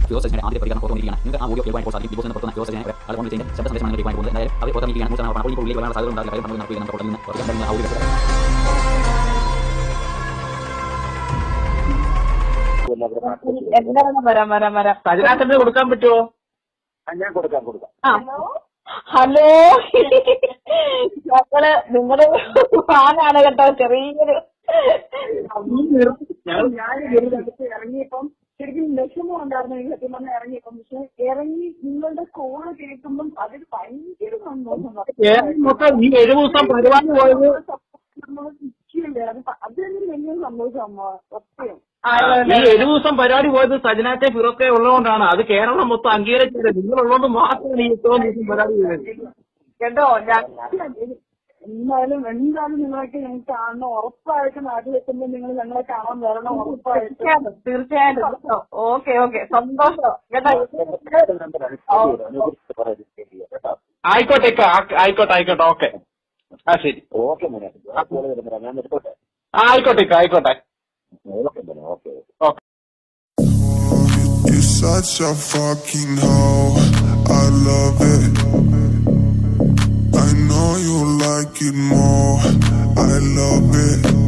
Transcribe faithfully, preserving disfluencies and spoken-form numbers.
Firoz Sajina ആദ്യ പ്രതികരണം പുറത്തുവന്നിരിക്കുകയാണ്. നിങ്ങൾക്ക് ആ വീഡിയോ കേൾക്കാൻ ഇപ്പോൾ സാധിക്കും. ബിഗ് ബോസിന് പുറത്തുനിന്ന് Firoz Sajina ആളുകൾ കൊണ്ട് ചെയ്യുന്ന ശബ്ദ സന്ദേശമാണ് കേൾക്കാൻ പോകുന്നത്. അതായത് അവർ പുറത്തിറങ്ങിയിരിക്കുകയാണ്. മൂന്ന് അപ്പോൾ ഇപ്പോൾ ഉള്ളിലേക്ക് വരാനുള്ള സാധ്യത ഉണ്ടാകുന്ന കാര്യം നമ്മൾ നടക്കുകയാണ്. നമ്മുടെ നിന്ന് പുറത്തിറങ്ങുന്ന ആ വീഡിയോ എന്താണ് വരാം വരാം വരാം സജനാട്ടന് കൊടുക്കാൻ പറ്റുമോ? ഞാൻ കൊടുക്കാം കൊടുക്കാം. ഹലോ, മക്കള് നിങ്ങള് ഫാനാണ് കേട്ടോ. ചെറിയൊരു ഇറങ്ങിയപ്പം ശരിക്കും വിഷമം ഉണ്ടായിരുന്നു സത്യം പറഞ്ഞാൽ ഇറങ്ങിയപ്പം. പക്ഷെ ഇറങ്ങി നിങ്ങളുടെ കോള് കേൾക്കുമ്പം അതൊരു ഭയങ്കര സന്തോഷം. ഈ ഏഴു ദിവസം പരിപാടി പോയത് നമ്മള് നിൽക്കില്ലേ, അത് അതൊരു വലിയ സന്തോഷം അമ്മ. സത്യം ഈ ഏഴു ദിവസം പരിപാടി പോയത് സജനാറ്റെ ഫിറോക്കെ ഉള്ളതുകൊണ്ടാണ്. അത് കേരളം മൊത്തം അംഗീകരിച്ചത്. നിങ്ങളുള്ളതുകൊണ്ട് മാത്രമാണ് ഈ ഇത്രയും ദിവസം പരിപാടി പോയത് കേട്ടോ. ഞാൻ എന്തായാലും എന്തായാലും നിങ്ങളൊക്കെ ഞങ്ങൾക്ക് കാണണം. ഉറപ്പായിട്ട് നാട്ടിലെത്തുമ്പോൾ നിങ്ങൾ ഞങ്ങളെ കാണാൻ വരണം. ഉറപ്പായിട്ട് തീർച്ചയായിട്ടും. ഓക്കെ ഓക്കെ, സന്തോഷം കേട്ടോ. ആയിക്കോട്ടെ ആയിക്കോട്ടെ ആയിക്കോട്ടെ ഓക്കെ. ആ ശരി ഓക്കെ ആയിക്കോട്ടെ ആയിക്കോട്ടെ. You're such a fucking hoe, I love it. I know you like it more, I love it.